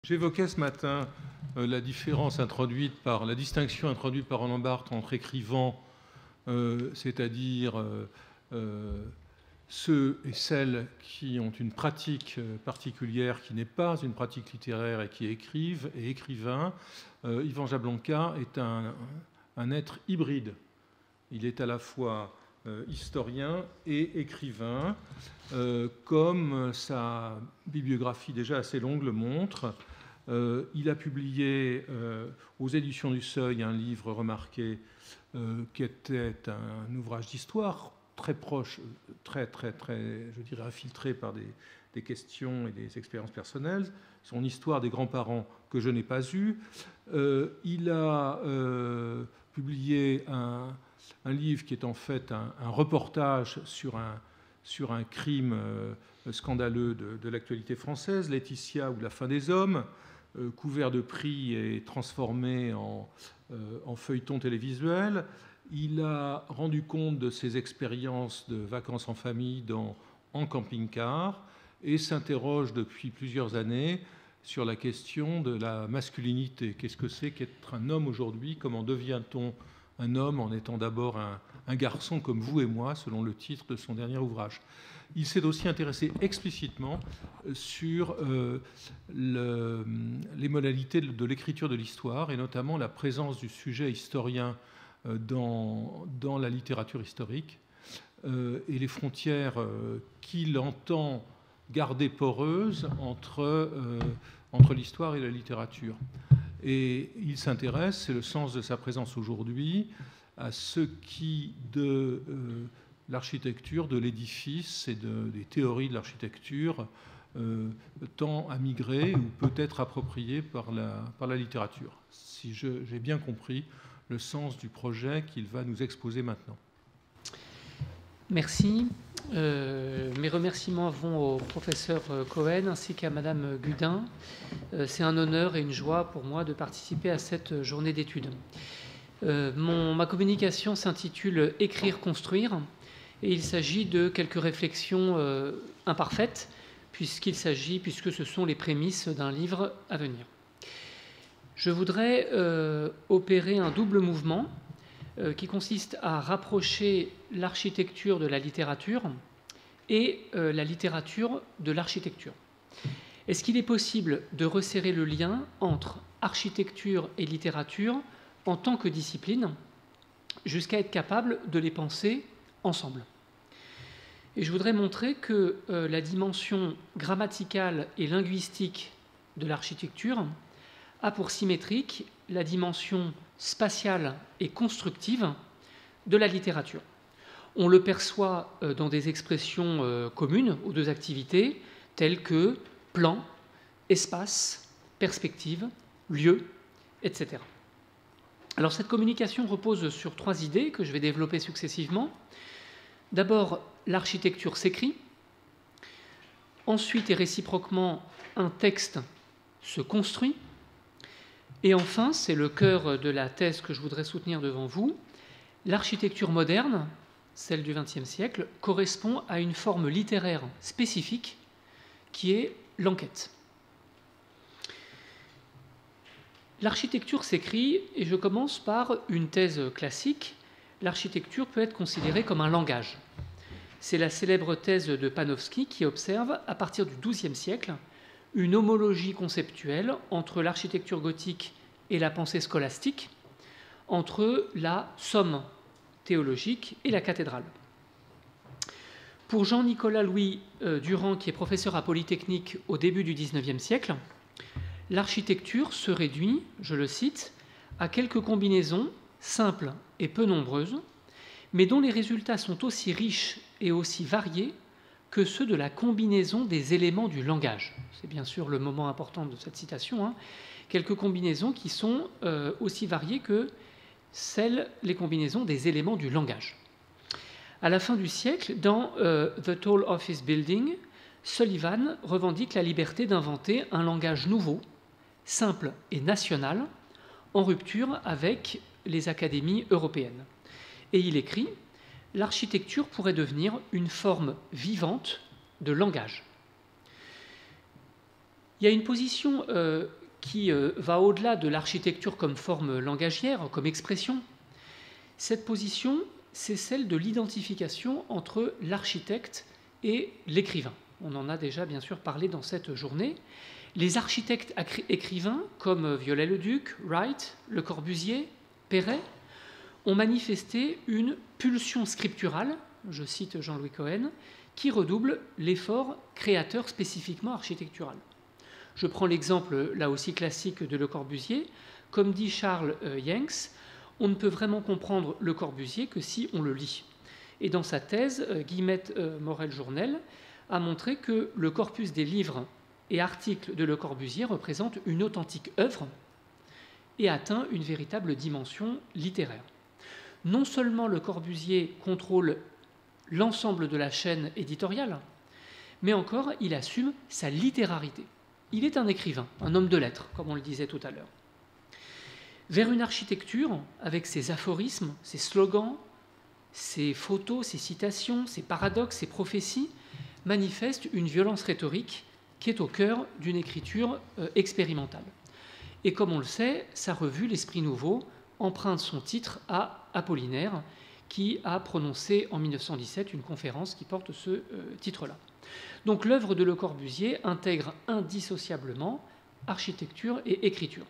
J'évoquais ce matin la distinction introduite par Roland Barthes entre écrivains, c'est-à-dire ceux et celles qui ont une pratique particulière qui n'est pas une pratique littéraire et qui écrivent, et écrivains. Ivan Jablonka est un être hybride. Il est à la fois historien et écrivain, comme sa bibliographie déjà assez longue le montre. Il a publié aux éditions du Seuil un livre remarqué qui était un ouvrage d'histoire très proche, très, je dirais, infiltré par des questions et des expériences personnelles. Son histoire des grands-parents que je n'ai pas eue. Il a publié un livre qui est en fait un reportage sur un crime scandaleux de l'actualité française, Laetitia ou la fin des hommes, couvert de prix et transformé en feuilleton télévisuel. Il a rendu compte de ses expériences de vacances en famille en camping-car et s'interroge depuis plusieurs années sur la question de la masculinité. Qu'est-ce que c'est qu'être un homme aujourd'hui? Comment devient-on un homme en étant d'abord un garçon comme vous et moi, selon le titre de son dernier ouvrage? Il s'est aussi intéressé explicitement sur les modalités de l'écriture de l'histoire, et notamment la présence du sujet historien dans la littérature historique, et les frontières qu'il entend garder poreuses entre l'histoire et la littérature. Et il s'intéresse, c'est le sens de sa présence aujourd'hui, à ce qui de l'architecture, de l'édifice et des théories de l'architecture tend à migrer ou peut être approprié par la littérature. Si j'ai bien compris le sens du projet qu'il va nous exposer maintenant. Merci. Mes remerciements vont au professeur Cohen ainsi qu'à Madame Gudin. C'est un honneur et une joie pour moi de participer à cette journée d'études. Ma communication s'intitule « Écrire, construire ». Et il s'agit de quelques réflexions imparfaites, puisque ce sont les prémices d'un livre à venir. Je voudrais opérer un double mouvement qui consiste à rapprocher l'architecture de la littérature et la littérature de l'architecture. Est-ce qu'il est possible de resserrer le lien entre architecture et littérature en tant que discipline, jusqu'à être capable de les penser ensemble? Et je voudrais montrer que la dimension grammaticale et linguistique de l'architecture a pour symétrique la dimension spatiale et constructive de la littérature. On le perçoit dans des expressions communes aux deux activités, telles que plan, espace, perspective, lieu, etc. Alors cette communication repose sur 3 idées que je vais développer successivement. D'abord, l'architecture s'écrit. Ensuite et réciproquement, un texte se construit. Et enfin, c'est le cœur de la thèse que je voudrais soutenir devant vous, l'architecture moderne, celle du XXe siècle, correspond à une forme littéraire spécifique qui est l'enquête. L'architecture s'écrit, et je commence par une thèse classique. L'architecture peut être considérée comme un langage. C'est la célèbre thèse de Panofsky qui observe, à partir du XIIe siècle, une homologie conceptuelle entre l'architecture gothique et la pensée scolastique, entre la somme théologique et la cathédrale. Pour Jean-Nicolas Louis Durand, qui est professeur à Polytechnique au début du XIXe siècle, l'architecture se réduit, je le cite, à quelques combinaisons simples et peu nombreuses, mais dont les résultats sont aussi riches et aussi variés que ceux de la combinaison des éléments du langage. C'est bien sûr le moment important de cette citation. Quelques combinaisons qui sont aussi variées que les combinaisons des éléments du langage. À la fin du siècle, dans The Tall Office Building, Sullivan revendique la liberté d'inventer un langage nouveau, simple et national, en rupture avec les académies européennes. Et il écrit « L'architecture pourrait devenir une forme vivante de langage ». Il y a une position qui va au-delà de l'architecture comme forme langagière, comme expression. Cette position, c'est celle de l'identification entre l'architecte et l'écrivain. On en a déjà bien sûr parlé dans cette journée. Les architectes écrivains comme Viollet-le-Duc, Wright, Le Corbusier, Perret ont manifesté une pulsion scripturale, je cite Jean-Louis Cohen, qui redouble l'effort créateur spécifiquement architectural. Je prends l'exemple là aussi classique de Le Corbusier. Comme dit Charles Yanks, on ne peut vraiment comprendre Le Corbusier que si on le lit. Et dans sa thèse, Guillemette Morel-Journel a montré que le corpus des livres et articles de Le Corbusier représente une authentique œuvre et atteint une véritable dimension littéraire. Non seulement Le Corbusier contrôle l'ensemble de la chaîne éditoriale, mais encore il assume sa littérarité. Il est un écrivain, un homme de lettres, comme on le disait tout à l'heure. Vers une architecture avec ses aphorismes, ses slogans, ses photos, ses citations, ses paradoxes, ses prophéties, manifeste une violence rhétorique qui est au cœur d'une écriture expérimentale. Et comme on le sait, sa revue, L'Esprit Nouveau, emprunte son titre à Apollinaire, qui a prononcé en 1917 une conférence qui porte ce titre-là. Donc l'œuvre de Le Corbusier intègre indissociablement architecture et écriture.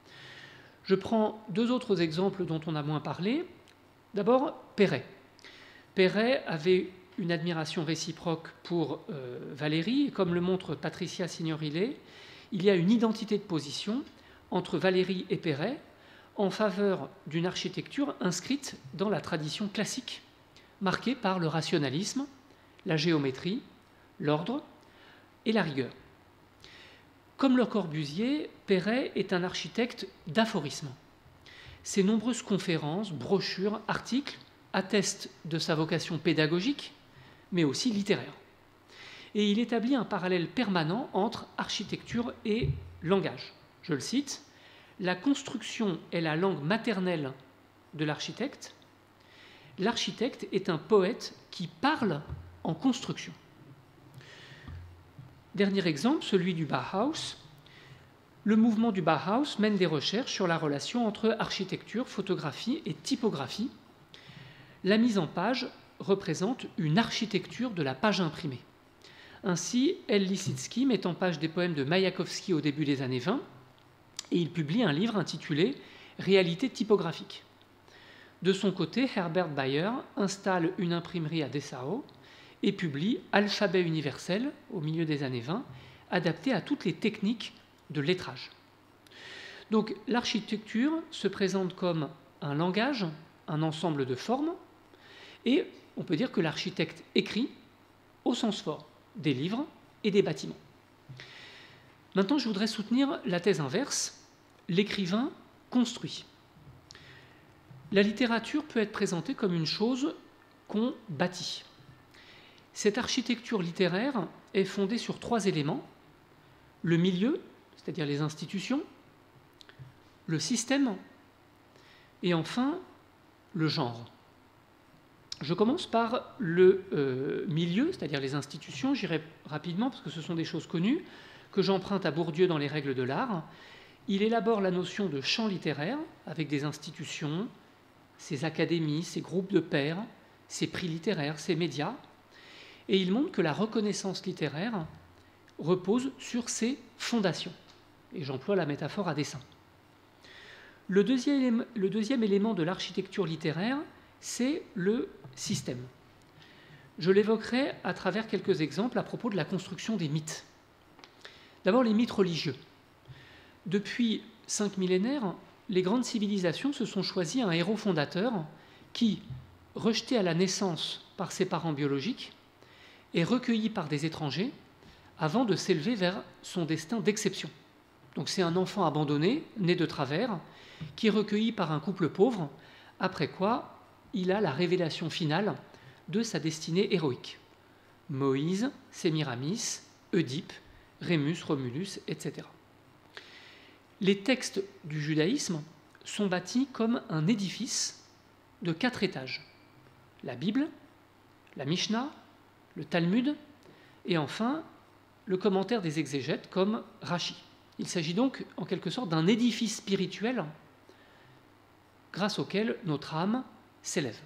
Je prends deux autres exemples dont on a moins parlé. D'abord, Perret. Perret avait une admiration réciproque pour Valéry, et comme le montre Patricia Signorile, il y a une identité de position entre Valéry et Perret en faveur d'une architecture inscrite dans la tradition classique, marquée par le rationalisme, la géométrie, l'ordre et la rigueur. Comme Le Corbusier, Perret est un architecte d'aphorismes. Ses nombreuses conférences, brochures, articles attestent de sa vocation pédagogique, mais aussi littéraire. Et il établit un parallèle permanent entre architecture et langage. Je le cite, « La construction est la langue maternelle de l'architecte. L'architecte est un poète qui parle en construction. » Dernier exemple, celui du Bauhaus. Le mouvement du Bauhaus mène des recherches sur la relation entre architecture, photographie et typographie. La mise en page représente une architecture de la page imprimée. Ainsi, L. Lissitzky met en page des poèmes de Mayakovsky au début des années 20 et il publie un livre intitulé « Réalité typographique ». De son côté, Herbert Bayer installe une imprimerie à Dessau et publie « Alphabet universel » au milieu des années 20, adapté à toutes les techniques de lettrage. Donc l'architecture se présente comme un langage, un ensemble de formes, et on peut dire que l'architecte écrit au sens fort des livres et des bâtiments. Maintenant, je voudrais soutenir la thèse inverse. L'écrivain construit. La littérature peut être présentée comme une chose qu'on bâtit. Cette architecture littéraire est fondée sur trois éléments. Le milieu, c'est-à-dire les institutions, le système et enfin le genre. Je commence par le milieu, c'est-à-dire les institutions. J'irai rapidement parce que ce sont des choses connues que j'emprunte à Bourdieu dans les règles de l'art. Il élabore la notion de champ littéraire avec des institutions, ses académies, ses groupes de pairs, ses prix littéraires, ses médias. Et il montre que la reconnaissance littéraire repose sur ses fondations. Et j'emploie la métaphore à dessein. Le deuxième élément de l'architecture littéraire, c'est le système. Je l'évoquerai à travers quelques exemples à propos de la construction des mythes. D'abord, les mythes religieux. Depuis 5 millénaires, les grandes civilisations se sont choisies un héros fondateur qui, rejeté à la naissance par ses parents biologiques, est recueilli par des étrangers avant de s'élever vers son destin d'exception. Donc c'est un enfant abandonné, né de travers, qui est recueilli par un couple pauvre, après quoi il a la révélation finale de sa destinée héroïque. Moïse, Sémiramis, Oedipe, Rémus, Romulus, etc. Les textes du judaïsme sont bâtis comme un édifice de 4 étages. La Bible, la Mishnah, le Talmud et enfin le commentaire des exégètes comme Rachi. Il s'agit donc en quelque sorte d'un édifice spirituel grâce auquel notre âme s'élève.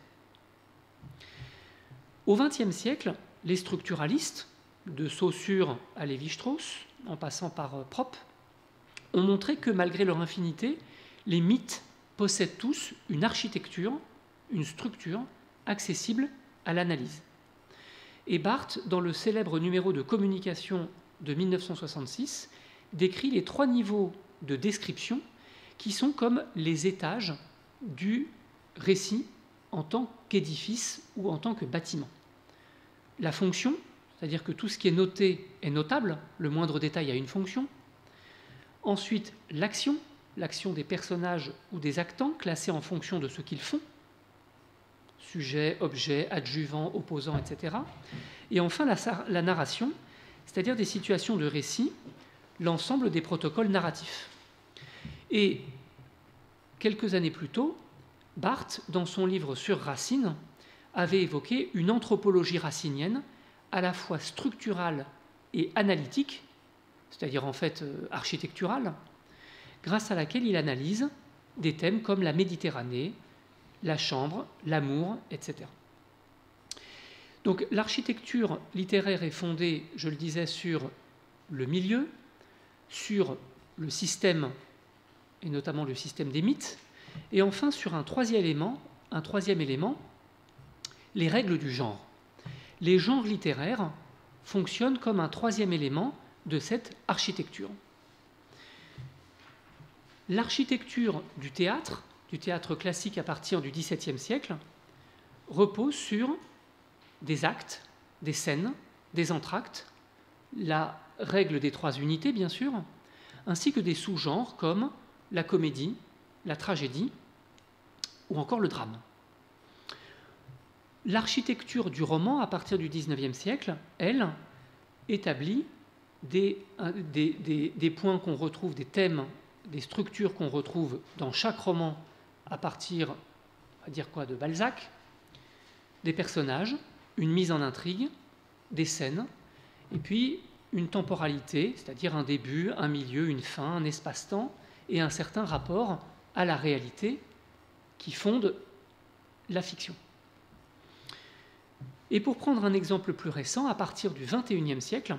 Au XXe siècle, les structuralistes, de Saussure à Lévi-Strauss, en passant par Propp, ont montré que malgré leur infinité, les mythes possèdent tous une architecture, une structure accessible à l'analyse. Et Barthes, dans le célèbre numéro de communication de 1966, décrit les 3 niveaux de description qui sont comme les étages du récit en tant qu'édifice ou en tant que bâtiment. La fonction, c'est-à-dire que tout ce qui est noté est notable, le moindre détail a une fonction. Ensuite, l'action des personnages ou des actants classés en fonction de ce qu'ils font, sujet, objet, adjuvant, opposant, etc. Et enfin, la narration, c'est-à-dire des situations de récit, l'ensemble des protocoles narratifs. Et quelques années plus tôt, Barthes, dans son livre sur Racine, avait évoqué une anthropologie racinienne à la fois structurale et analytique, c'est-à-dire en fait architecturale, grâce à laquelle il analyse des thèmes comme la Méditerranée, la chambre, l'amour, etc. Donc l'architecture littéraire est fondée, je le disais, sur le milieu, sur le système, et notamment le système des mythes, et enfin sur un troisième élément, les règles du genre. Les genres littéraires fonctionnent comme un troisième élément de cette architecture. L'architecture du théâtre classique à partir du XVIIe siècle, repose sur des actes, des scènes, des entr'actes, la règle des 3 unités, bien sûr, ainsi que des sous-genres comme la comédie, la tragédie ou encore le drame. L'architecture du roman, à partir du XIXe siècle, elle, établit des points qu'on retrouve, des thèmes, des structures qu'on retrouve dans chaque roman à partir, on va dire quoi, de Balzac, des personnages, une mise en intrigue, des scènes, et puis une temporalité, c'est-à-dire un début, un milieu, une fin, un espace-temps, et un certain rapport à la réalité qui fonde la fiction. Et pour prendre un exemple plus récent, à partir du XXIe siècle,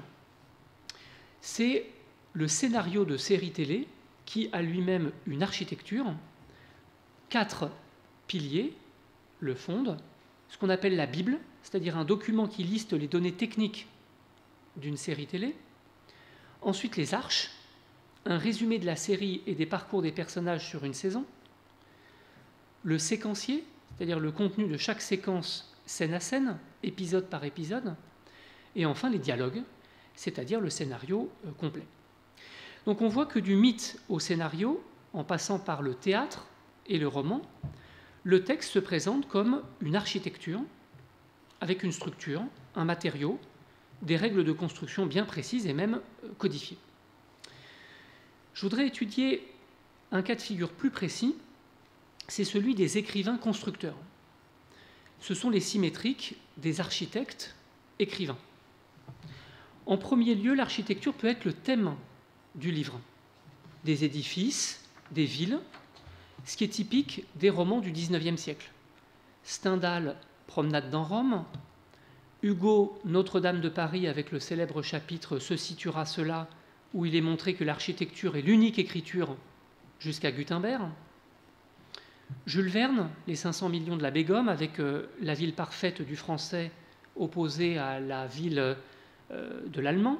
c'est le scénario de série télé qui a lui-même une architecture, 4 piliers le fondent, ce qu'on appelle la Bible, c'est-à-dire un document qui liste les données techniques d'une série télé. Ensuite, les arches, un résumé de la série et des parcours des personnages sur une saison. Le séquencier, c'est-à-dire le contenu de chaque séquence scène à scène, épisode par épisode. Et enfin, les dialogues, c'est-à-dire le scénario complet. Donc on voit que du mythe au scénario, en passant par le théâtre et le roman, le texte se présente comme une architecture, avec une structure, un matériau, des règles de construction bien précises et même codifiées. Je voudrais étudier un cas de figure plus précis, c'est celui des écrivains constructeurs. Ce sont les symétriques des architectes écrivains. En premier lieu, l'architecture peut être le thème du livre, des édifices, des villes, ce qui est typique des romans du XIXe siècle. Stendhal, Promenade dans Rome, Hugo, Notre-Dame de Paris, avec le célèbre chapitre « Ceci tuera cela », où il est montré que l'architecture est l'unique écriture jusqu'à Gutenberg. Jules Verne, Les 500 millions de la Bégomme, avec la ville parfaite du français opposée à la ville de l'allemand.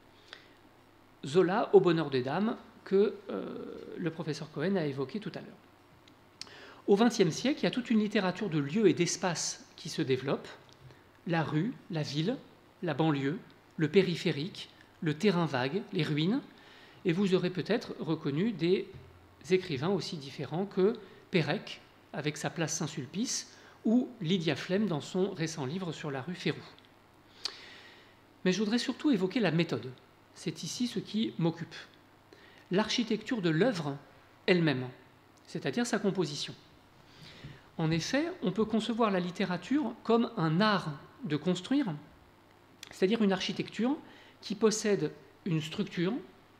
Zola, Au bonheur des dames, que le professeur Cohen a évoqué tout à l'heure. Au XXe siècle, il y a toute une littérature de lieux et d'espaces qui se développe. La rue, la ville, la banlieue, le périphérique, le terrain vague, les ruines. Et vous aurez peut-être reconnu des écrivains aussi différents que Pérec, avec sa place Saint-Sulpice, ou Lydia Flem dans son récent livre sur la rue Férou. Mais je voudrais surtout évoquer la méthode. C'est ici ce qui m'occupe. L'architecture de l'œuvre elle-même, c'est-à-dire sa composition. En effet, on peut concevoir la littérature comme un art de construire, c'est-à-dire une architecture qui possède une structure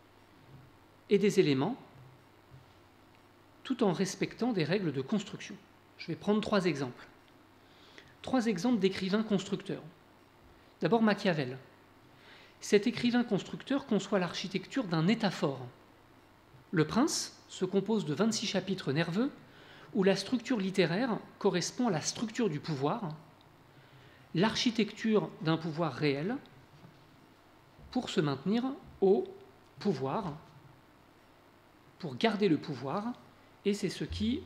et des éléments, tout en respectant des règles de construction. Je vais prendre 3 exemples. 3 exemples d'écrivains constructeurs. D'abord Machiavel. Cet écrivain constructeur conçoit l'architecture d'un État fort. Le Prince se compose de 26 chapitres nerveux où la structure littéraire correspond à la structure du pouvoir, l'architecture d'un pouvoir réel pour se maintenir au pouvoir, pour garder le pouvoir, et c'est ce qui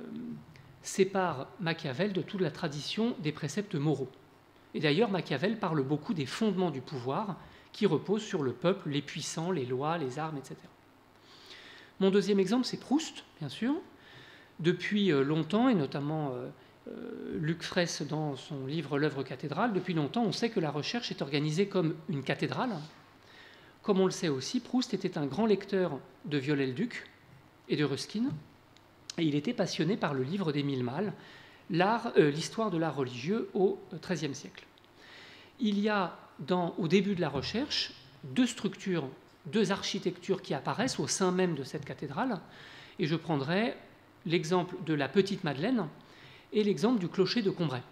sépare Machiavel de toute la tradition des préceptes moraux. Et d'ailleurs, Machiavel parle beaucoup des fondements du pouvoir qui reposent sur le peuple, les puissants, les lois, les armes, etc. Mon deuxième exemple, c'est Proust, bien sûr. Depuis longtemps, et notamment Luc Fraisse dans son livre L'œuvre cathédrale, depuis longtemps, on sait que la recherche est organisée comme une cathédrale. Comme on le sait aussi, Proust était un grand lecteur de Viollet-le-Duc et de Ruskin, et il était passionné par le livre d'Émile Malle, l'histoire de l'art religieux au XIIIe siècle. Il y a, au début de la recherche, 2 structures, 2 architectures qui apparaissent au sein même de cette cathédrale, et je prendrai l'exemple de la Petite Madeleine et l'exemple du clocher de Combray.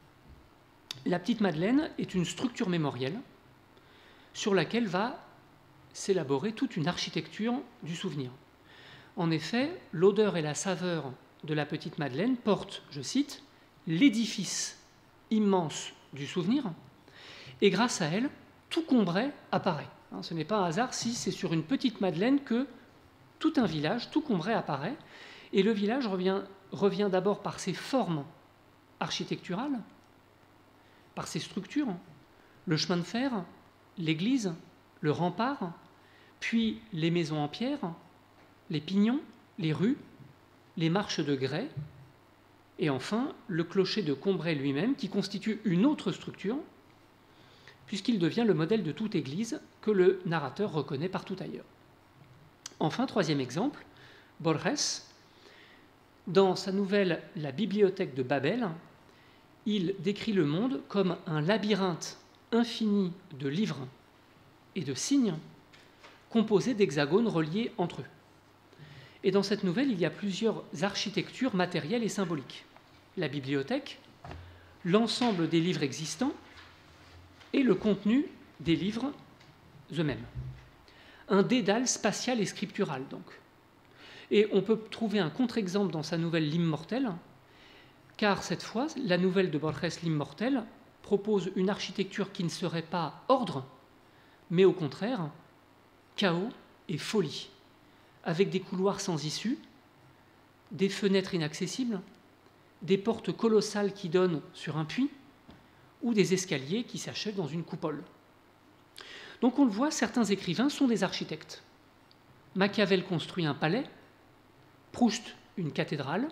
La Petite Madeleine est une structure mémorielle sur laquelle va s'élaborer toute une architecture du souvenir. En effet, l'odeur et la saveur de la Petite Madeleine portent, je cite, « l'édifice immense du souvenir », et grâce à elle, tout Combray apparaît. Ce n'est pas un hasard si c'est sur une Petite Madeleine que tout un village, tout Combray apparaît, et le village revient d'abord par ses formes architecturales, par ses structures, le chemin de fer, l'église, le rempart, puis les maisons en pierre, les pignons, les rues, les marches de grès, et enfin le clocher de Combray lui-même, qui constitue une autre structure, puisqu'il devient le modèle de toute église que le narrateur reconnaît partout ailleurs. Enfin, 3e exemple, Borges, dans sa nouvelle « La bibliothèque de Babel », il décrit le monde comme un labyrinthe infini de livres et de signes composés d'hexagones reliés entre eux. Et dans cette nouvelle, il y a plusieurs architectures matérielles et symboliques. La bibliothèque, l'ensemble des livres existants et le contenu des livres eux-mêmes. Un dédale spatial et scriptural, donc. Et on peut trouver un contre-exemple dans sa nouvelle L'Immortel, car cette fois, la nouvelle de Borges, L'Immortel, propose une architecture qui ne serait pas ordre, mais au contraire, chaos et folie, avec des couloirs sans issue, des fenêtres inaccessibles, des portes colossales qui donnent sur un puits, ou des escaliers qui s'achèvent dans une coupole. Donc on le voit, certains écrivains sont des architectes. Machiavel construit un palais, Proust une cathédrale,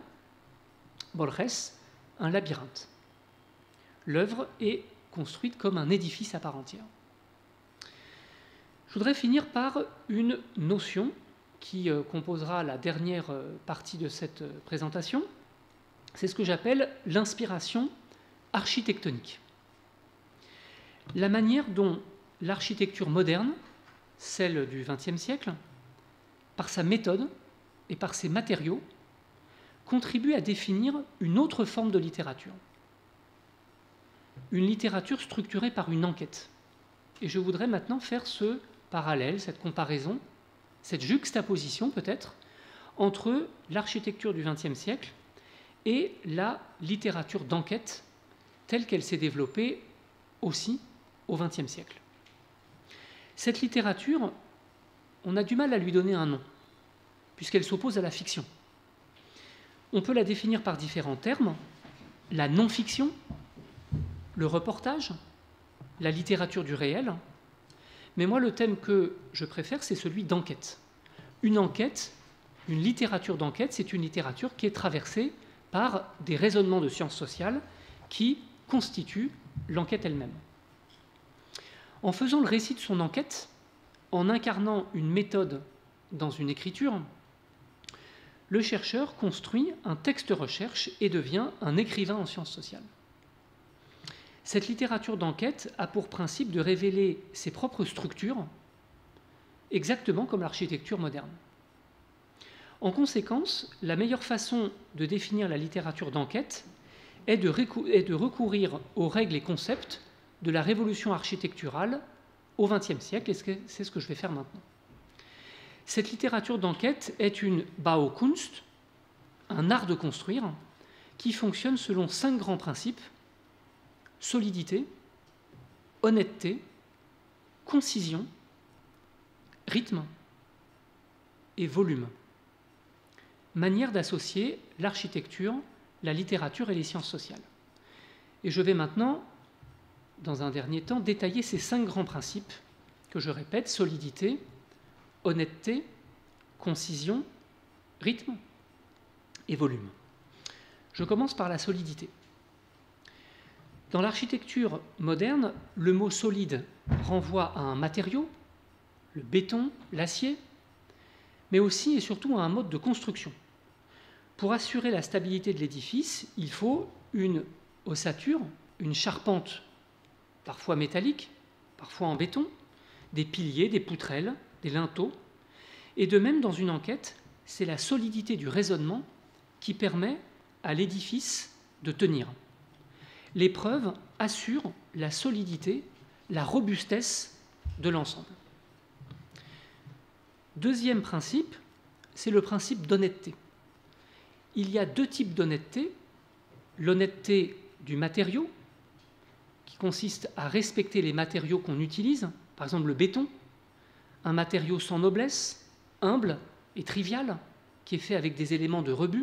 Borges un labyrinthe. L'œuvre est construite comme un édifice à part entière. Je voudrais finir par une notion qui composera la dernière partie de cette présentation. C'est ce que j'appelle l'inspiration architectonique. La manière dont l'architecture moderne, celle du XXe siècle, par sa méthode et par ses matériaux, contribue à définir une autre forme de littérature. Une littérature structurée par une enquête. Et je voudrais maintenant faire ce parallèle, cette comparaison, cette juxtaposition peut-être, entre l'architecture du XXe siècle et la littérature d'enquête telle qu'elle s'est développée aussi au XXe siècle. Cette littérature, on a du mal à lui donner un nom, puisqu'elle s'oppose à la fiction. On peut la définir par différents termes, la non-fiction, le reportage, la littérature du réel, mais moi le thème que je préfère, c'est celui d'enquête. Une enquête, une littérature d'enquête, c'est une littérature qui est traversée par des raisonnements de sciences sociales qui constituent l'enquête elle-même. En faisant le récit de son enquête, en incarnant une méthode dans une écriture, le chercheur construit un texte recherche et devient un écrivain en sciences sociales. Cette littérature d'enquête a pour principe de révéler ses propres structures, exactement comme l'architecture moderne. En conséquence, la meilleure façon de définir la littérature d'enquête est de recourir aux règles et concepts de la révolution architecturale au XXe siècle, et c'est ce que je vais faire maintenant. Cette littérature d'enquête est une Baukunst, un art de construire, qui fonctionne selon 5 grands principes: solidité, honnêteté, concision, rythme et volume. Manière d'associer l'architecture, la littérature et les sciences sociales. Et je vais maintenant, dans un dernier temps, détailler ces 5 grands principes que je répète: solidité, honnêteté, concision, rythme et volume. Je commence par la solidité. Dans l'architecture moderne, le mot solide renvoie à un matériau, le béton, l'acier, mais aussi et surtout à un mode de construction. Pour assurer la stabilité de l'édifice, il faut une ossature, une charpente, parfois métallique, parfois en béton, des piliers, des poutrelles, des linteaux. Et de même, dans une enquête, c'est la solidité du raisonnement qui permet à l'édifice de tenir. L'épreuve assure la solidité, la robustesse de l'ensemble. Deuxième principe, c'est le principe d'honnêteté. Il y a 2 types d'honnêteté. L'honnêteté du matériau, qui consiste à respecter les matériaux qu'on utilise, par exemple le béton, un matériau sans noblesse, humble et trivial, qui est fait avec des éléments de rebut.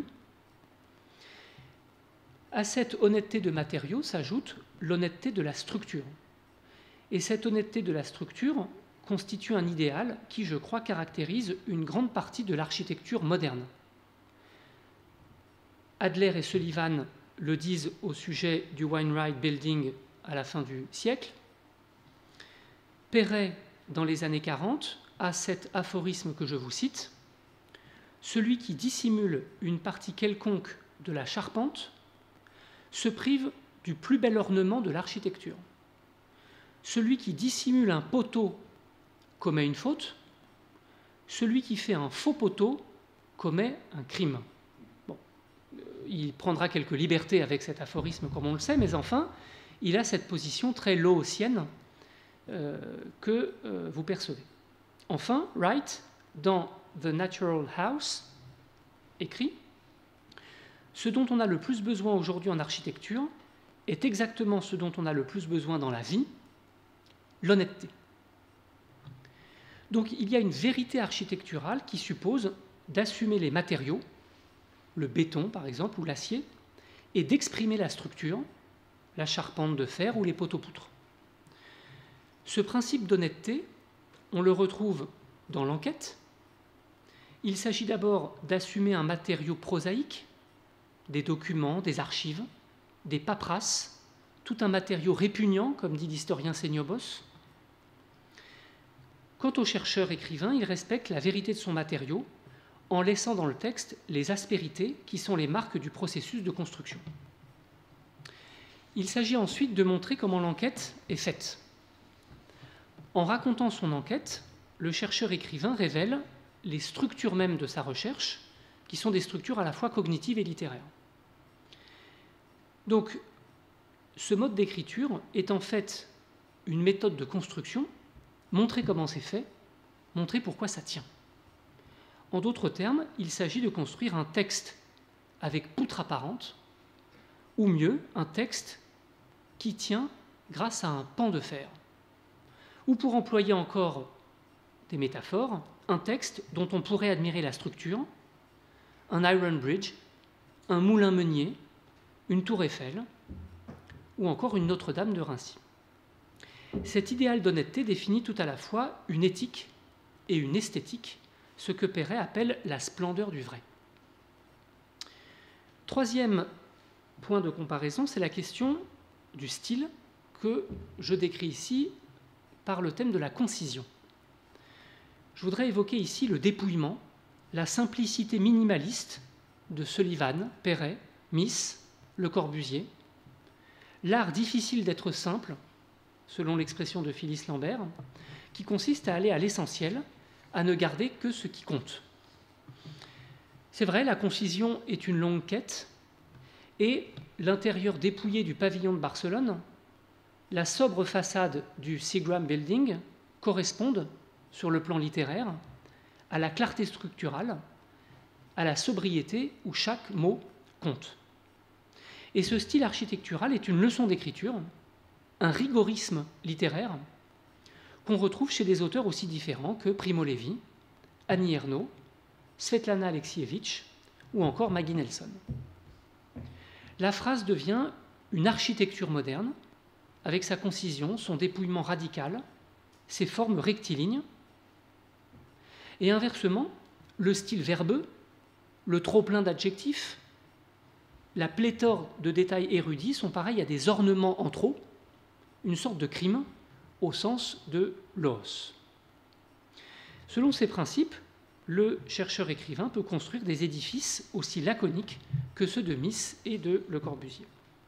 À cette honnêteté de matériaux s'ajoute l'honnêteté de la structure. Et cette honnêteté de la structure constitue un idéal qui, je crois, caractérise une grande partie de l'architecture moderne. Adler et Sullivan le disent au sujet du Wainwright Building à la fin du siècle. Perret, dans les années 40, a cet aphorisme que je vous cite: « Celui qui dissimule une partie quelconque de la charpente se prive du plus bel ornement de l'architecture. Celui qui dissimule un poteau commet une faute, celui qui fait un faux poteau commet un crime. » Bon, il prendra quelques libertés avec cet aphorisme, comme on le sait, mais enfin, il a cette position très laotienne que vous percevez. Enfin, Wright, dans The Natural House, écrit: « Ce dont on a le plus besoin aujourd'hui en architecture est exactement ce dont on a le plus besoin dans la vie, l'honnêteté. » Donc il y a une vérité architecturale qui suppose d'assumer les matériaux, le béton par exemple ou l'acier, et d'exprimer la structure, la charpente de fer ou les poteaux-poutres. Ce principe d'honnêteté, on le retrouve dans l'enquête. Il s'agit d'abord d'assumer un matériau prosaïque, des documents, des archives, des paperasses, tout un matériau répugnant, comme dit l'historien Seniobos. Quant au chercheur écrivain, il respecte la vérité de son matériau en laissant dans le texte les aspérités qui sont les marques du processus de construction. Il s'agit ensuite de montrer comment l'enquête est faite. En racontant son enquête, le chercheur écrivain révèle les structures mêmes de sa recherche, qui sont des structures à la fois cognitives et littéraires. Donc, ce mode d'écriture est en fait une méthode de construction, montrer comment c'est fait, montrer pourquoi ça tient. En d'autres termes, il s'agit de construire un texte avec poutre apparente, ou mieux, un texte qui tient grâce à un pan de fer. Ou pour employer encore des métaphores, un texte dont on pourrait admirer la structure, un Iron Bridge, un moulin meunier, une tour Eiffel, ou encore une Notre-Dame de Reims. Cet idéal d'honnêteté définit tout à la fois une éthique et une esthétique, ce que Perret appelle la splendeur du vrai. Troisième point de comparaison, c'est la question du style que je décris ici par le thème de la concision. Je voudrais évoquer ici le dépouillement, la simplicité minimaliste de Sullivan, Perret, Miss, Le Corbusier, l'art difficile d'être simple, selon l'expression de Phyllis Lambert, qui consiste à aller à l'essentiel, à ne garder que ce qui compte. C'est vrai, la concision est une longue quête, et l'intérieur dépouillé du pavillon de Barcelone, la sobre façade du Seagram Building correspondent, sur le plan littéraire, à la clarté structurale, à la sobriété où chaque mot compte. Et ce style architectural est une leçon d'écriture, un rigorisme littéraire qu'on retrouve chez des auteurs aussi différents que Primo Levi, Annie Ernaux, Svetlana Alexievitch ou encore Maggie Nelson. La phrase devient une architecture moderne, avec sa concision, son dépouillement radical, ses formes rectilignes. Et inversement, le style verbeux, le trop-plein d'adjectifs, la pléthore de détails érudits sont pareils à des ornements en trop, une sorte de crime au sens de loos. Selon ces principes, le chercheur-écrivain peut construire des édifices aussi laconiques que ceux de Miss et de Le Corbusier.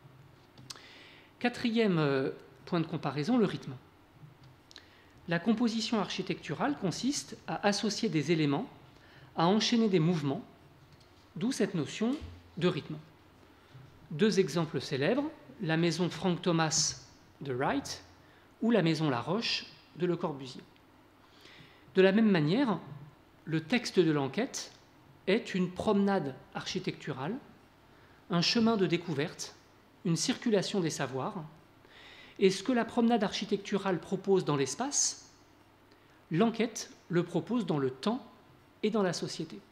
Quatrième point de comparaison, le rythme. La composition architecturale consiste à associer des éléments, à enchaîner des mouvements, d'où cette notion de rythme. Deux exemples célèbres, la maison Frank Thomas de Wright ou la maison La Roche de Le Corbusier. De la même manière, le texte de l'enquête est une promenade architecturale, un chemin de découverte, une circulation des savoirs. Et ce que la promenade architecturale propose dans l'espace, l'enquête le propose dans le temps et dans la société.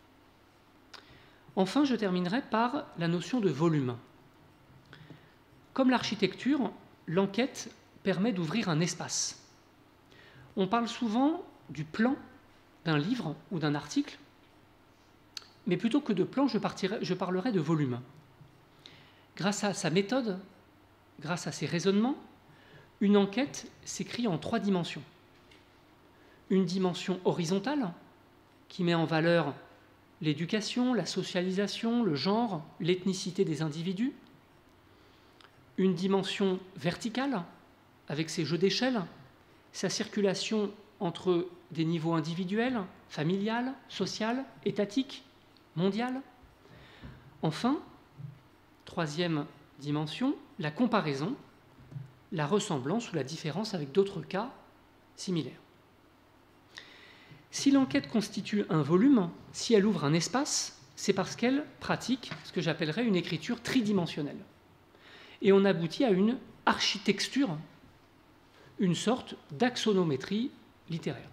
Enfin, je terminerai par la notion de volume. Comme l'architecture, l'enquête permet d'ouvrir un espace. On parle souvent du plan d'un livre ou d'un article, mais plutôt que de plan, je parlerai de volume. Grâce à sa méthode, grâce à ses raisonnements, une enquête s'écrit en 3 dimensions. Une dimension horizontale, qui met en valeur l'éducation, la socialisation, le genre, l'ethnicité des individus. Une dimension verticale, avec ses jeux d'échelle, sa circulation entre des niveaux individuels, familial, social, étatique, mondial. Enfin, 3e dimension, la comparaison, la ressemblance ou la différence avec d'autres cas similaires. Si l'enquête constitue un volume, si elle ouvre un espace, c'est parce qu'elle pratique ce que j'appellerais une écriture tridimensionnelle. Et on aboutit à une architecture, une sorte d'axonométrie littéraire.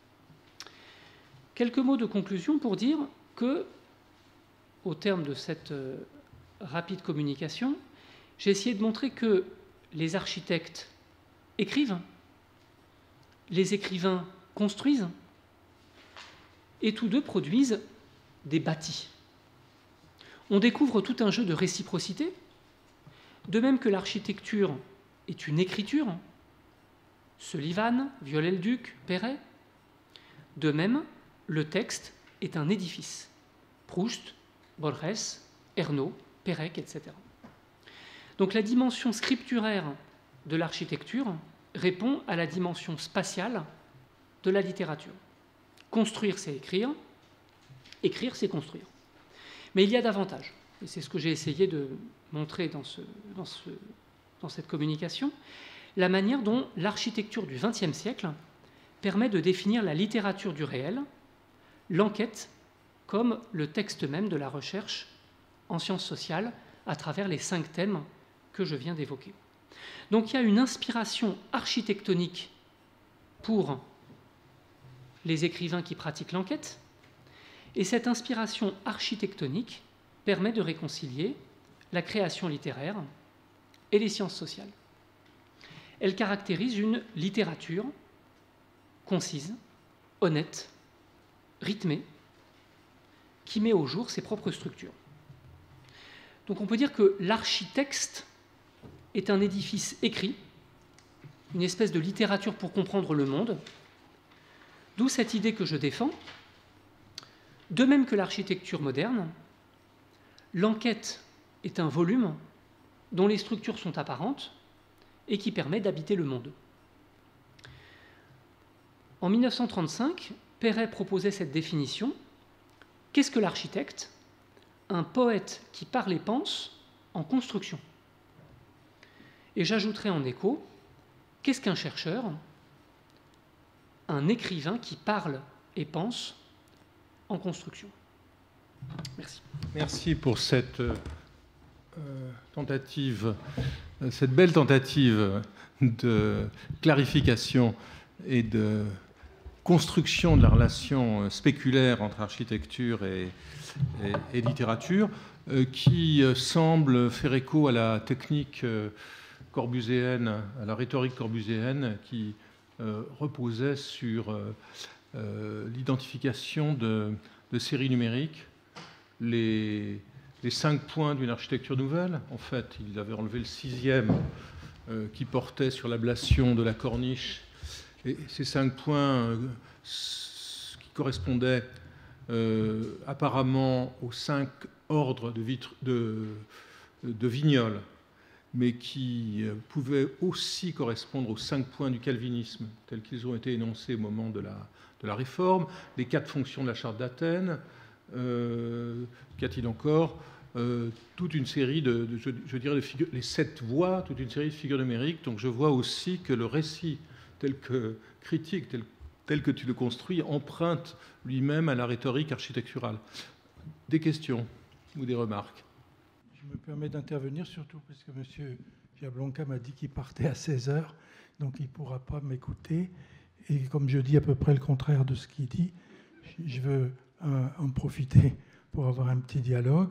Quelques mots de conclusion pour dire que, au terme de cette rapide communication, j'ai essayé de montrer que les architectes écrivent, les écrivains construisent, et tous deux produisent des bâtis. On découvre tout un jeu de réciprocité, de même que l'architecture est une écriture, Sullivan, Viollet-le-Duc, Perret. De même, le texte est un édifice, Proust, Borges, Ernaux, Pérec, etc. Donc la dimension scripturaire de l'architecture répond à la dimension spatiale de la littérature. Construire, c'est écrire c'est construire. Mais il y a davantage, et c'est ce que j'ai essayé de montrer dans cette communication, la manière dont l'architecture du XXe siècle permet de définir la littérature du réel, l'enquête comme le texte même de la recherche en sciences sociales à travers les 5 thèmes que je viens d'évoquer. Donc il y a une inspiration architectonique pour les écrivains qui pratiquent l'enquête, et cette inspiration architectonique permet de réconcilier la création littéraire et les sciences sociales. Elle caractérise une littérature concise, honnête, rythmée, qui met au jour ses propres structures. Donc on peut dire que l'architexte est un édifice écrit, une espèce de littérature pour comprendre le monde, d'où cette idée que je défends. De même que l'architecture moderne, l'enquête est un volume dont les structures sont apparentes et qui permet d'habiter le monde. En 1935, Perret proposait cette définition. Qu'est-ce que l'architecte? Un poète qui parle et pense en construction. Et j'ajouterai en écho, qu'est-ce qu'un chercheur? Un écrivain qui parle et pense en construction. Merci. Merci pour cette tentative, cette belle tentative de clarification et de construction de la relation spéculaire entre architecture et littérature, qui semble faire écho à la technique corbuséenne, à la rhétorique corbuséenne, qui reposait sur l'identification de séries numériques, les 5 points d'une architecture nouvelle. En fait, il avait enlevé le 6e qui portait sur l'ablation de la corniche. Et ces 5 points qui correspondaient apparemment aux 5 ordres de Vignol, mais qui pouvaient aussi correspondre aux 5 points du calvinisme, tels qu'ils ont été énoncés au moment de la Réforme, les 4 fonctions de la Charte d'Athènes, qu'a-t-il encore, toute une série je dirais, de figures, les 7 voies, toute une série de figures numériques. Donc je vois aussi que le récit tel que critique, tel que tu le construis, emprunte lui-même à la rhétorique architecturale. Des questions ou des remarques? Je me permets d'intervenir, surtout parce que M. Jablonka m'a dit qu'il partait à 16h, donc il ne pourra pas m'écouter. Et comme je dis à peu près le contraire de ce qu'il dit, je veux en profiter pour avoir un petit dialogue.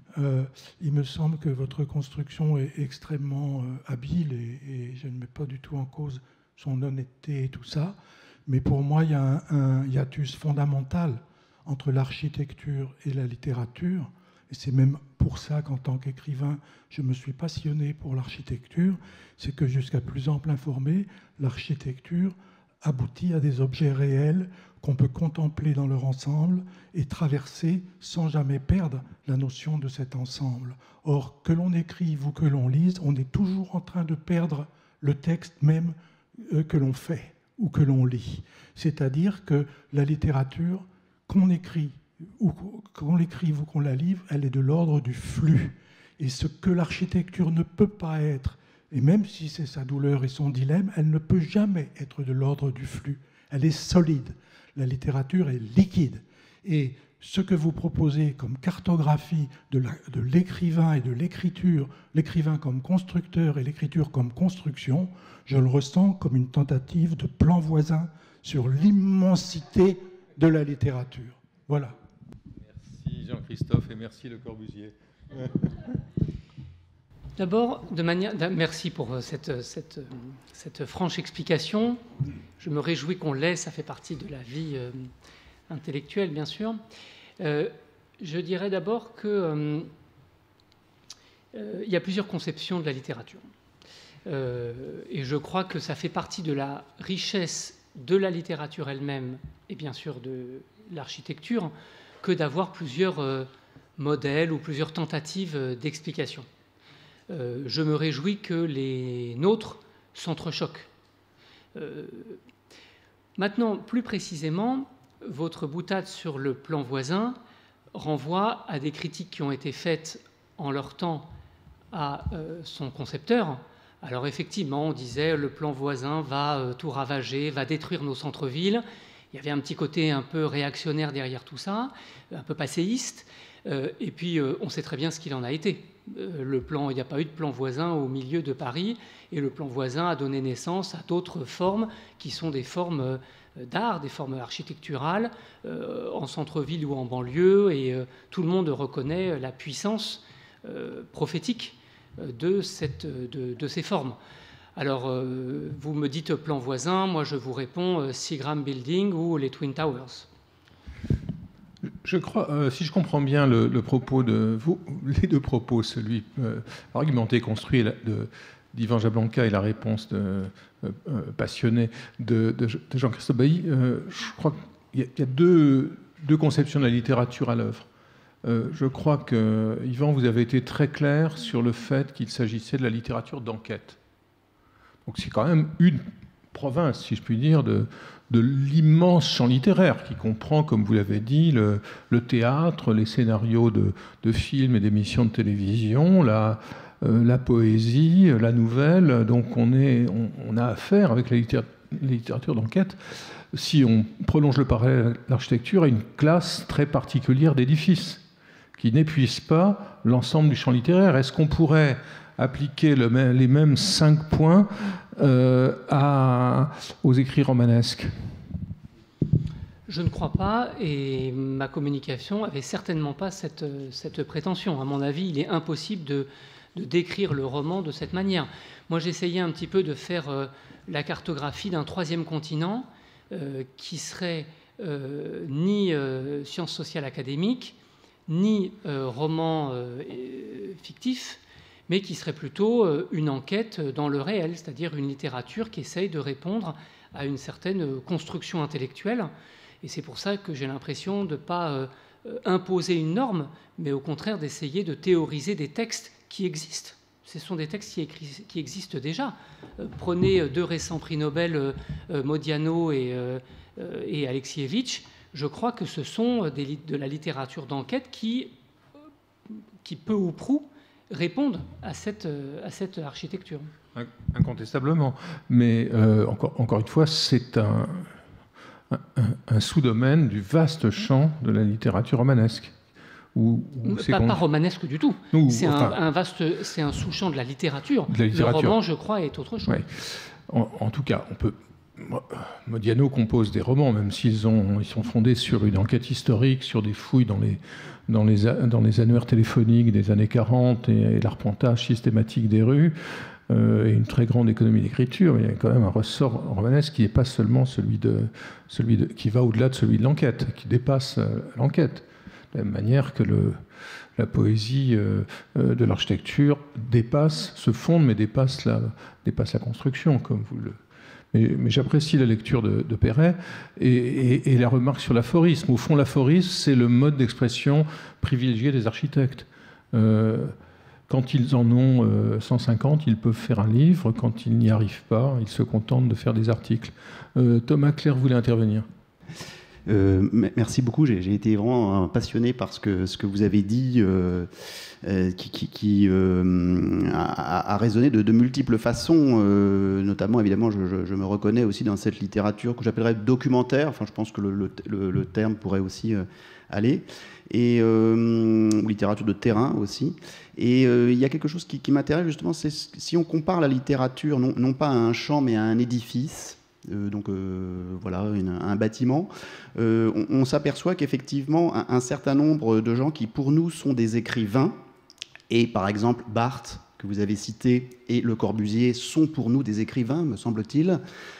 Il me semble que votre construction est extrêmement habile et je ne mets pas du tout en cause son honnêteté et tout ça. Mais pour moi, il y a un hiatus fondamental entre l'architecture et la littérature. Et c'est même pour ça qu'en tant qu'écrivain, je me suis passionné pour l'architecture. C'est que jusqu'à plus ample informé, l'architecture aboutit à des objets réels qu'on peut contempler dans leur ensemble et traverser sans jamais perdre la notion de cet ensemble. Or, que l'on écrive ou que l'on lise, on est toujours en train de perdre le texte même que l'on fait ou que l'on lit. C'est-à-dire que la littérature, qu'on écrit ou qu'on l'écrive ou qu'on la livre, elle est de l'ordre du flux. Et ce que l'architecture ne peut pas être, et même si c'est sa douleur et son dilemme, elle ne peut jamais être de l'ordre du flux. Elle est solide. La littérature est liquide. Et ce que vous proposez comme cartographie de l'écrivain et de l'écriture, l'écrivain comme constructeur et l'écriture comme construction, je le ressens comme une tentative de plan voisin sur l'immensité de la littérature. Voilà. Merci Jean-Christophe et merci Le Corbusier. D'abord, merci pour cette franche explication. Je me réjouis qu'on l'ait, ça fait partie de la vie intellectuelle, bien sûr. Je dirais d'abord qu'il y a plusieurs conceptions de la littérature. Et je crois que ça fait partie de la richesse de la littérature elle-même et bien sûr de l'architecture que d'avoir plusieurs modèles ou plusieurs tentatives d'explication. Je me réjouis que les nôtres s'entrechoquent. Maintenant, plus précisément, votre boutade sur le plan voisin renvoie à des critiques qui ont été faites en leur temps à son concepteur. Alors effectivement, on disait le plan voisin va tout ravager, va détruire nos centres-villes. Il y avait un petit côté un peu réactionnaire derrière tout ça, un peu passéiste. Et puis, on sait très bien ce qu'il en a été. Il n'y a pas eu de plan voisin au milieu de Paris, et le plan voisin a donné naissance à d'autres formes qui sont des formes d'art, des formes architecturales, en centre-ville ou en banlieue, et tout le monde reconnaît la puissance prophétique de ces formes. Alors, vous me dites plan voisin, moi je vous réponds Seagram Building ou les Twin Towers. Je crois, si je comprends bien le propos de vous, les deux propos, celui argumenté, construit d'Yvan Jablonka et la réponse passionnée de Jean-Christophe Bailly, je crois qu'il y a deux conceptions de la littérature à l'œuvre. Je crois que, Yvan, vous avez été très clair sur le fait qu'il s'agissait de la littérature d'enquête. Donc c'est quand même une province, si je puis dire, de l'immense champ littéraire qui comprend, comme vous l'avez dit, le théâtre, les scénarios de films et d'émissions de télévision, la poésie, la nouvelle. Donc on a affaire avec la littérature d'enquête, si on prolonge le parallèle à l'architecture, à une classe très particulière d'édifices qui n'épuise pas l'ensemble du champ littéraire. Est-ce qu'on pourrait appliquer les mêmes 5 points aux écrits romanesques? Je ne crois pas, et ma communication avait certainement pas cette prétention. À mon avis, il est impossible de décrire le roman de cette manière. Moi, j'essayais un petit peu de faire la cartographie d'un 3e continent qui serait ni sciences sociales académiques, ni roman fictif, mais qui serait plutôt une enquête dans le réel, c'est-à-dire une littérature qui essaye de répondre à une certaine construction intellectuelle. Et c'est pour ça que j'ai l'impression de ne pas imposer une norme, mais au contraire d'essayer de théoriser des textes qui existent. Ce sont des textes qui existent déjà. Prenez 2 récents prix Nobel, Modiano et Alexievitch. Je crois que ce sont de la littérature d'enquête qui peu ou prou répondent à cette architecture. Incontestablement. Mais encore une fois, c'est un sous-domaine du vaste champ de la littérature romanesque. Pas romanesque du tout. C'est un sous-champ de la littérature. Le roman, je crois, est autre chose. Ouais. En tout cas, Modiano compose des romans, même s'ils sont fondés sur une enquête historique, sur des fouilles dans les annuaires téléphoniques des années 40 et l'arpentage systématique des rues, et une très grande économie d'écriture. Il y a quand même un ressort romanesque qui n'est pas seulement qui va au-delà de celui de l'enquête, qui dépasse l'enquête. De la même manière que la poésie de l'architecture se fonde, mais dépasse la construction, comme vous le... Mais j'apprécie la lecture de Perret et la remarque sur l'aphorisme. Au fond, l'aphorisme, c'est le mode d'expression privilégié des architectes. Quand ils en ont 150, ils peuvent faire un livre. Quand ils n'y arrivent pas, ils se contentent de faire des articles. Thomas Claire voulait intervenir. Merci beaucoup. J'ai été vraiment passionné par ce que vous avez dit, qui a résonné de multiples façons. Notamment, évidemment, je me reconnais aussi dans cette littérature que j'appellerais documentaire. Enfin, je pense que le terme pourrait aussi aller. Et littérature de terrain aussi. Et il y a quelque chose qui m'intéresse justement, c'est si on compare la littérature non pas à un champ, mais à un édifice. Voilà, un bâtiment, on s'aperçoit qu'effectivement un certain nombre de gens qui pour nous sont des écrivains, et par exemple Barthes que vous avez cité et Le Corbusier sont pour nous des écrivains, me semble-t-il.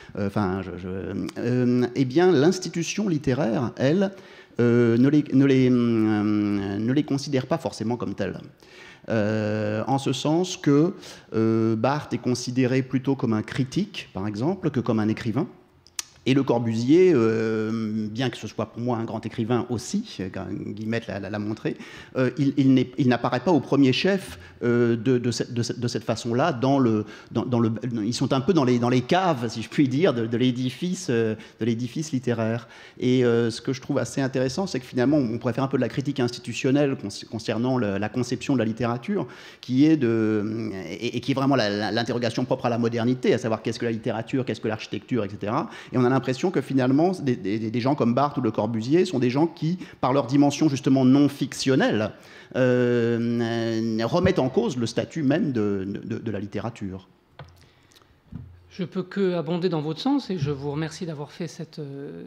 Eh bien l'institution littéraire, elle, ne les considère pas forcément comme tels. En ce sens que Barthes est considéré plutôt comme un critique, par exemple, que comme un écrivain. Et Le Corbusier, bien que ce soit pour moi un grand écrivain aussi, Guillemette l'a montré, il n'apparaît pas au premier chef de cette façon-là. Ils sont un peu dans les caves, si je puis dire, de l'édifice littéraire. Et ce que je trouve assez intéressant, c'est que finalement, on pourrait faire un peu de la critique institutionnelle concernant la conception de la littérature, qui est qui est vraiment l'interrogation propre à la modernité, à savoir qu'est-ce que la littérature, qu'est-ce que l'architecture, etc. Et on a l'impression que finalement, des gens comme Barthes ou Le Corbusier sont des gens qui, par leur dimension justement non fictionnelle, remettent en cause le statut même de la littérature. Je peux que abonder dans votre sens, et je vous remercie d'avoir fait cette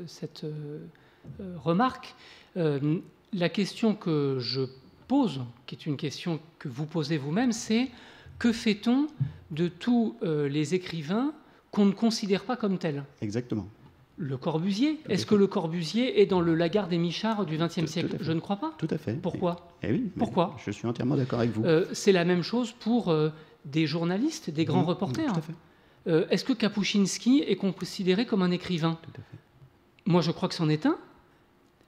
remarque. La question que je pose, qui est une question que vous posez vous-même, c'est que fait-on de tous les écrivains qu'on ne considère pas comme tels? Exactement. Le Corbusier. Est-ce que Le Corbusier est dans le Lagarde et Michard du XXe siècle? Je ne crois pas. Tout à fait. Pourquoi? Oui, pourquoi? Je suis entièrement d'accord avec vous. C'est la même chose pour des journalistes, des grands reporters. Tout à fait. Est-ce que Kapuscinski est considéré comme un écrivain? Tout à fait. Moi, je crois que c'en est un.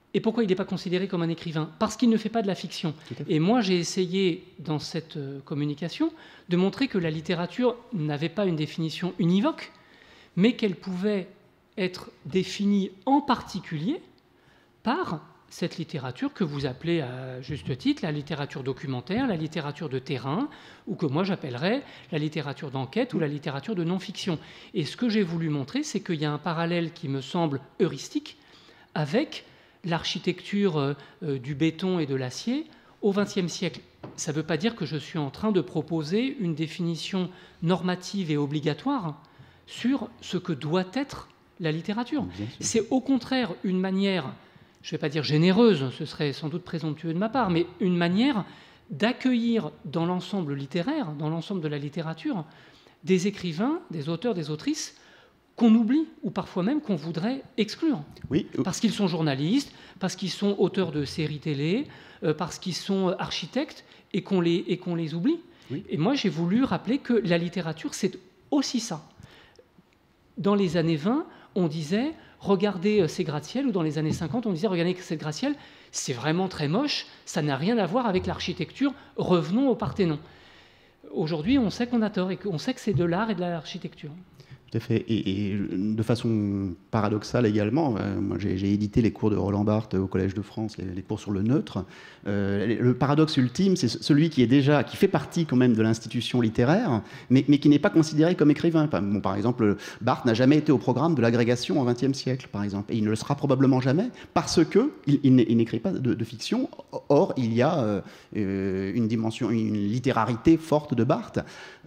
Et pourquoi il n'est pas considéré comme un écrivain? Parce qu'il ne fait pas de la fiction. Et moi, j'ai essayé, dans cette communication, de montrer que la littérature n'avait pas une définition univoque, mais qu'elle pouvait être définie en particulier par cette littérature que vous appelez à juste titre la littérature documentaire, la littérature de terrain, ou que moi j'appellerais la littérature d'enquête ou la littérature de non-fiction. Et ce que j'ai voulu montrer, c'est qu'il y a un parallèle qui me semble heuristique avec l'architecture du béton et de l'acier au XXe siècle. Ça ne veut pas dire que je suis en train de proposer une définition normative et obligatoire sur ce que doit être la littérature. C'est au contraire une manière, je ne vais pas dire généreuse, ce serait sans doute présomptueux de ma part, mais une manière d'accueillir dans l'ensemble littéraire, dans l'ensemble de la littérature, des écrivains, des auteurs, des autrices qu'on oublie, ou parfois même qu'on voudrait exclure. Oui. Parce qu'ils sont journalistes, parce qu'ils sont auteurs de séries télé, parce qu'ils sont architectes, et qu'on les oublie. Oui. Et moi, j'ai voulu rappeler que la littérature, c'est aussi ça. Dans les années 20, on disait « regardez ces gratte-ciels », ou dans les années 50, on disait « regardez ces gratte-ciels, c'est vraiment très moche, ça n'a rien à voir avec l'architecture, revenons au Parthénon ». Aujourd'hui, on sait qu'on a tort, et qu'on sait que c'est de l'art et de l'architecture. Tout à fait. Et de façon paradoxale également, moi j'ai édité les cours de Roland Barthes au Collège de France, les cours sur le neutre. Le paradoxe ultime, c'est celui qui fait partie quand même de l'institution littéraire, mais qui n'est pas considéré comme écrivain. Bon, par exemple, Barthes n'a jamais été au programme de l'agrégation au XXe siècle, par exemple, et il ne le sera probablement jamais parce qu'il n'écrit pas de fiction. Or, il y a une dimension, une littérarité forte de Barthes.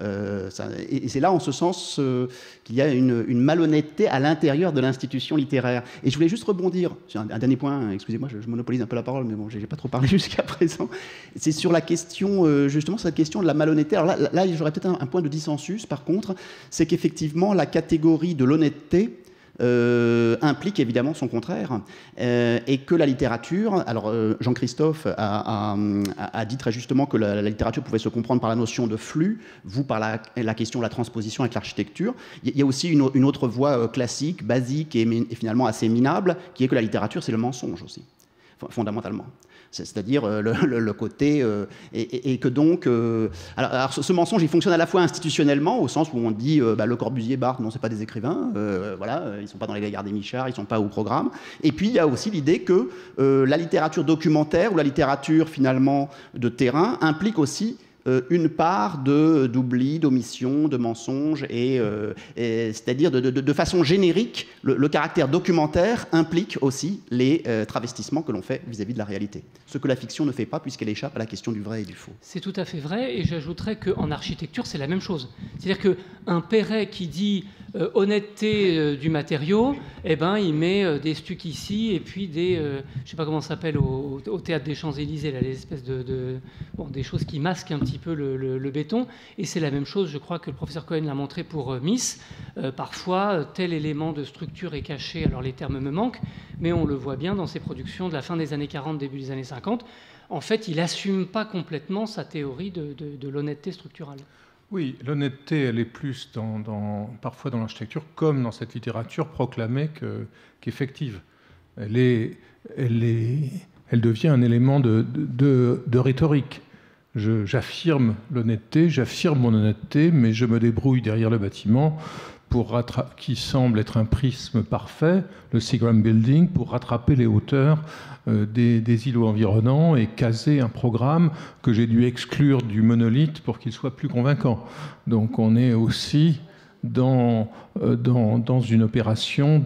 Et c'est là, en ce sens, qu'il y a une malhonnêteté à l'intérieur de l'institution littéraire. Et je voulais juste rebondir sur un dernier point, excusez-moi, je monopolise un peu la parole, mais bon, je n'ai pas trop parlé jusqu'à présent. C'est sur la question, justement, cette question de la malhonnêteté. Alors là j'aurais peut-être un point de dissensus, par contre, c'est qu'effectivement, la catégorie de l'honnêteté implique évidemment son contraire, et que la littérature, alors Jean-Christophe a dit très justement que la littérature pouvait se comprendre par la notion de flux, vous par la question de la transposition avec l'architecture. Il y a aussi une autre voie classique, basique et finalement assez minable, qui est que la littérature c'est le mensonge aussi, fondamentalement. C'est-à-dire le côté... et que donc... alors ce mensonge, il fonctionne à la fois institutionnellement, au sens où on dit Le Corbusier, Barthes, non, ce pas des écrivains, voilà, ils ne sont pas dans les gaillards des Michards, ils ne sont pas au programme. Et puis, il y a aussi l'idée que la littérature documentaire ou la littérature, finalement, de terrain implique aussi une part d'oubli, d'omission, de mensonge, c'est-à-dire de façon générique, le caractère documentaire implique aussi les travestissements que l'on fait vis-à-vis de la réalité. Ce que la fiction ne fait pas, puisqu'elle échappe à la question du vrai et du faux. C'est tout à fait vrai, et j'ajouterais qu'en architecture, c'est la même chose. C'est-à-dire qu'un Perret qui dit honnêteté du matériau, eh ben, il met des stucs ici, et puis des... je ne sais pas comment ça s'appelle au théâtre des Champs-Élysées, là, les espèces bon, des choses qui masquent un petit peu le béton. Et c'est la même chose, je crois que le professeur Cohen l'a montré pour Miss. Parfois, tel élément de structure est caché, alors les termes me manquent, mais on le voit bien dans ses productions de la fin des années 40, début des années 50. En fait, il n'assume pas complètement sa théorie de l'honnêteté structurale. Oui, l'honnêteté, elle est plus parfois dans l'architecture, comme dans cette littérature proclamée qu'effective. Elle devient un élément de rhétorique. J'affirme l'honnêteté, j'affirme mon honnêteté, mais je me débrouille derrière le bâtiment qui semble être un prisme parfait, le Seagram Building, pour rattraper les hauteurs des îlots environnants et caser un programme que j'ai dû exclure du monolithe pour qu'il soit plus convaincant. Donc on est aussi dans une opération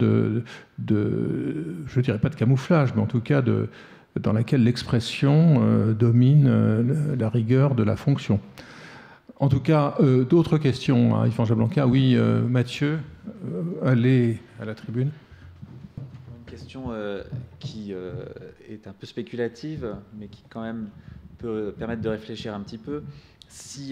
je dirais pas de camouflage, mais en tout cas dans laquelle l'expression domine la rigueur de la fonction. En tout cas, d'autres questions à Yvan Jablanca. Oui, Mathieu, allez à la tribune. Une question qui est un peu spéculative, mais qui quand même peut permettre de réfléchir un petit peu. Si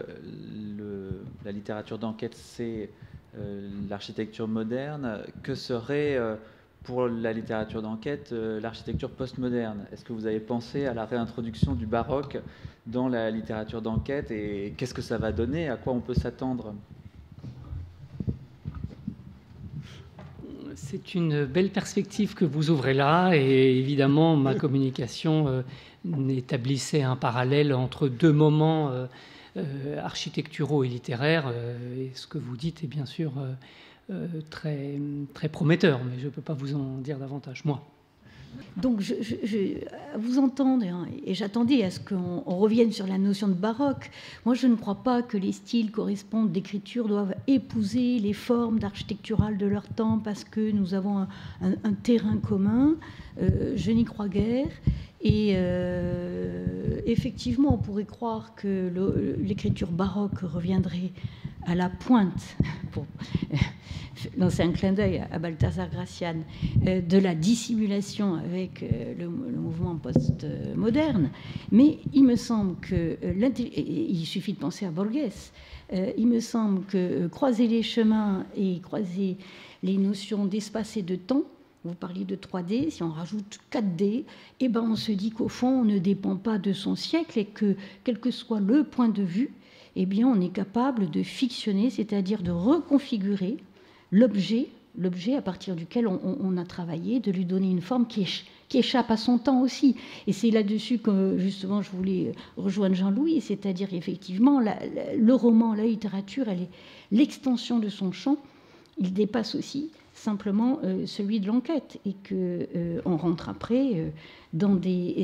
la littérature d'enquête, c'est l'architecture moderne, que serait pour la littérature d'enquête l'architecture postmoderne? Est-ce que vous avez pensé à la réintroduction du baroque dans la littérature d'enquête, et qu'est-ce que ça va donner? À quoi on peut s'attendre? C'est une belle perspective que vous ouvrez là, et évidemment, ma communication établissait un parallèle entre deux moments architecturaux et littéraires, et ce que vous dites est bien sûr très, très prometteur, mais je ne peux pas vous en dire davantage, moi. Donc, à vous entendre, et j'attendais à ce qu'on revienne sur la notion de baroque. Moi, je ne crois pas que les styles correspondent d'écriture doivent épouser les formes d'architecturales de leur temps parce que nous avons un terrain commun. Je n'y crois guère. Et effectivement, on pourrait croire que l'écriture baroque reviendrait à la pointe, pour lancer un clin d'œil à Balthazar Gracian, de la dissimulation avec le mouvement post-moderne. Mais il me semble que, il suffit de penser à Borges, il me semble que croiser les chemins et croiser les notions d'espace et de temps, vous parliez de 3D, si on rajoute 4D, eh ben on se dit qu'au fond, on ne dépend pas de son siècle et que, quel que soit le point de vue, eh bien, on est capable de fictionner, c'est-à-dire de reconfigurer l'objet à partir duquel on a travaillé, de lui donner une forme qui échappe à son temps aussi. Et c'est là-dessus que, justement, je voulais rejoindre Jean-Louis, c'est-à-dire, effectivement, le roman, la littérature, elle est l'extension de son champ. Il dépasse aussi simplement celui de l'enquête, et qu'on rentre après dans des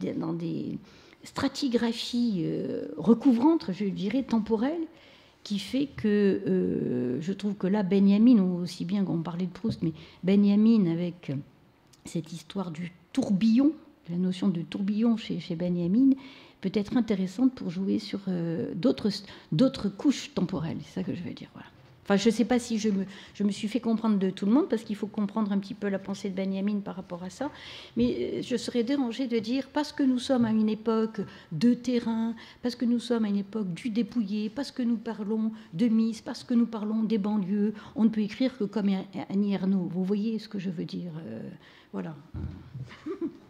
stratigraphies recouvrantes, je dirais, temporelles, qui fait que je trouve que là, Benjamin, aussi bien qu'on parlait de Proust, mais Benjamin, avec cette histoire du tourbillon, la notion de tourbillon chez Benjamin, peut être intéressante pour jouer sur d'autres couches temporelles. C'est ça que je veux dire, voilà. Enfin, je ne sais pas si je me suis fait comprendre de tout le monde, parce qu'il faut comprendre un petit peu la pensée de Benjamin par rapport à ça. Mais je serais dérangée de dire, parce que nous sommes à une époque de terrain, parce que nous sommes à une époque du dépouillé, parce que nous parlons de Mise, parce que nous parlons des banlieues, on ne peut écrire que comme Annie Ernaux. Vous voyez ce que je veux dire, voilà.